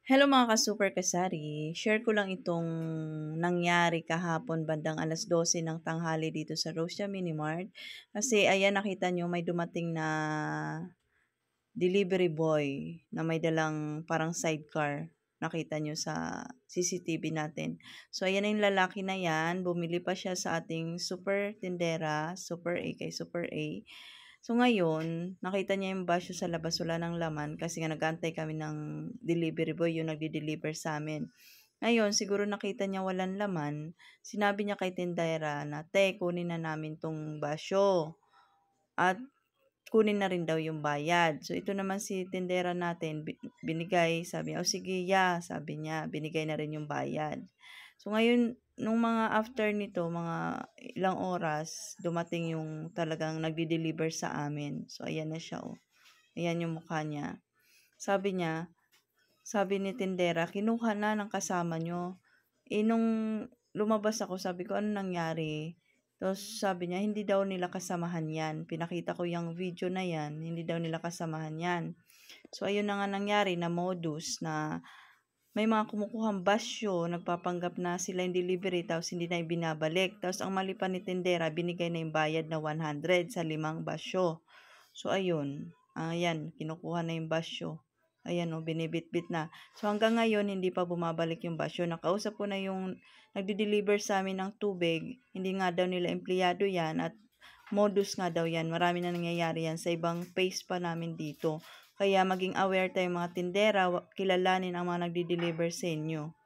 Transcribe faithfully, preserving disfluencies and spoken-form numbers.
Hello mga ka-super kasari, share ko lang itong nangyari kahapon bandang alas dose ng tanghali dito sa Rosia Mini Mart. Kasi ayan nakita nyo may dumating na delivery boy na may dalang parang sidecar. Nakita nyo sa C C T V natin. So ayan yung lalaki na yan, bumili pa siya sa ating super tindera, Super A kay Super A. So ngayon, nakita niya yung basyo sa labas, wala ng laman kasi nga nag-aantay kami ng delivery boy, yung nagde-deliver sa amin. Ngayon, siguro nakita niya walang laman, sinabi niya kay tindera na, "Te, kunin na namin tong basyo." At kunin na rin daw yung bayad. So ito naman si tindera natin, binigay, sabi niya, "O sige, ya," sabi niya, binigay na rin yung bayad. So ngayon, nung mga after nito, mga ilang oras, dumating yung talagang nagde-deliver sa amin. So ayan na siya, oh. Ayan yung mukha niya. Sabi niya, sabi ni tindera, "Kinuha na ng kasama nyo." Eh, nung lumabas ako, sabi ko, "Ano nangyari?" Tapos sabi niya, hindi daw nila kasamahan yan. Pinakita ko yung video na yan, hindi daw nila kasamahan yan. So, ayun na nga nangyari na modus na may mga kumukuhang basyo, nagpapanggap na sila yung delivery, tapos hindi na ibinabalik. Tapos ang mali pa ni tindera, binigay na yung bayad na one hundred sa limang basyo. So, ayun. Ayan, kinukuha na yung basyo. Ayan o, binibitbit na. So, hanggang ngayon, hindi pa bumabalik yung basyo. Nakausap ko na yung nagde-deliver sa amin ng tubig. Hindi nga daw nila empleyado yan at modus nga daw yan. Marami na nangyayari yan sa ibang place pa namin dito. Kaya maging aware tayo mga tindera, kilalanin ang mga nagde-deliver sa inyo.